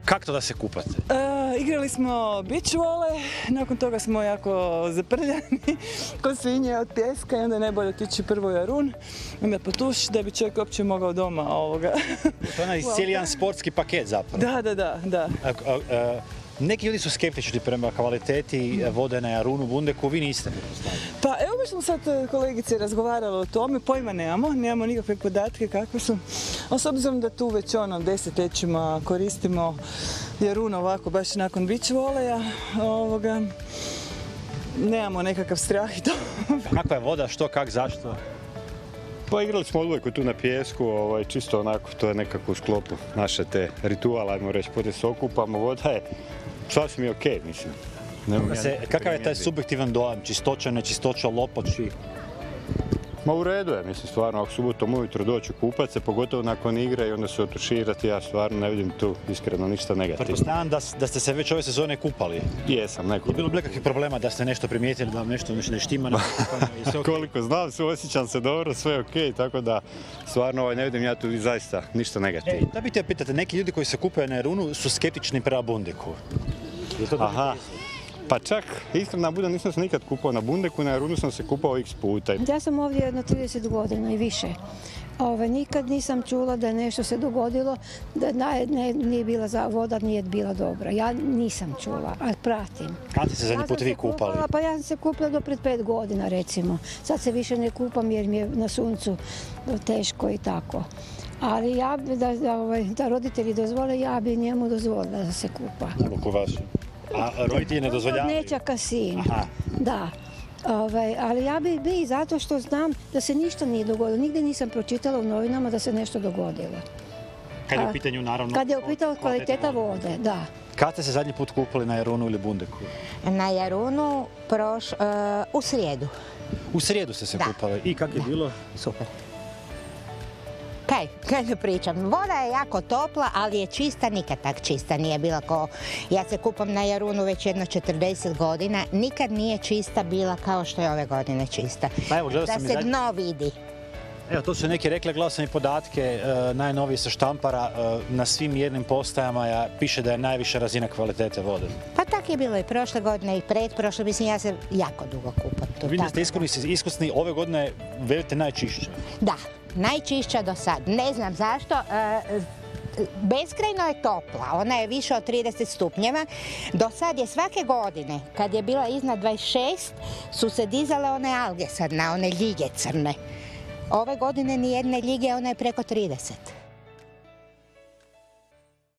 Kako to da se kupate? Igrali smo beach vole, nakon toga smo jako zaprljani ko svinje od pjeska i onda je najbolje otići prvo u Jarun, onda potuš da bi čovjek uopće mogao doma ovoga. To je onaj cijeli jedan sportski paket zapravo. Da. Neki ljudi su skeptični prema kvaliteti vode na Jarunu, Bundeku, vi niste. Pa evo baš smo sad kolegice razgovarali o tome, pojma nemamo nikakve podatke kakve su. A s obzirom da tu već desetljećima koristimo Jarun ovako baš nakon beach voleja, nemamo nekakav strah i to. Kakva je voda, što, kak, zašto? Pa igrali smo odbojku tu na pijesku, čisto onako, to je nekako u sklopu naše te rituala, ajmo reći, poslije se okupamo, voda je sasvim je okej, mislim. Kakav je taj subjektivan dojam, čistoća, nečistoća, lopoči? Ma u redu je, mislim, stvarno, ako subotom ujutro doći kupat se, pogotovo nakon igre i onda se otuširati, ja stvarno ne vidim tu iskreno ništa negativno. Pretpostavljam da ste se već ove sezone kupali. Jesam, nekoliko. Je bilo nekakvih problema da ste nešto primijetili, da vam nešto ne štima na kupanju i sve okej? Koliko znam, osjećam se dobro, sve je okej, tako da stvarno ne vidim ja tu zaista ništa negativno. Da bi te pitate, neki ljudi koji se kupaju na Jarunu su skeptični prema Bundeku. Aha. Pa čak, iskreno budem, nisam se nikad kupao na Bundeku, na Jarunu sam se kupao x puta. Ja sam ovdje jedno 30 godina i više. Nikad nisam čula da je nešto se dogodilo, da nije bila voda, nije bila dobra. Ja nisam čula, ali pratim. Kada ste se zadnji put vi kupali? Pa ja sam se kupila do pred 5 godina recimo. Sad se više ne kupam jer mi je na suncu teško i tako. Ali ja bi, da roditelji dozvole, ja bi njemu dozvolila da se kupa. Oko vas? A roditelji ne dozvoljavaju? Nečaka sin, da. Ali ja bi zato što znam da se ništa nije dogodilo. Nigdje nisam pročitala u novinama da se nešto dogodilo. Kad je u pitanju, naravno, kad je u pitanju kvaliteta vode, da. Kad ste se zadnji put kupali na Jarunu ili Bundeku? Na Jarunu u srijedu. U srijedu ste se kupali. I kako je bilo? Super. Kaj ne pričam, voda je jako topla, ali je čista, nikad tak čista nije bila kao, ja se kupam na Jarunu već jedno 40 godina, nikad nije čista bila kao što je ove godine čista. Da se dno vidi. Evo, to su neki rekli glasovne podatke, najnoviji sa Štampara, na svim mjernim postajama piše da je najviša razina kvalitete vode. Pa tak je bilo i prošle godine i pretprošle, mislim ja se jako dugo kupam. Vidim da ste iskusni, ove godine velite najčišće. Da. Najčišća do sad. Ne znam zašto. Beskrajno je topla. Ona je više od 30 stupnjeva. Do sad je svake godine, kad je bila iznad 26, su se dizale one alge sad na one ljige crne. Ove godine ni jedne ljige, ona je preko 30.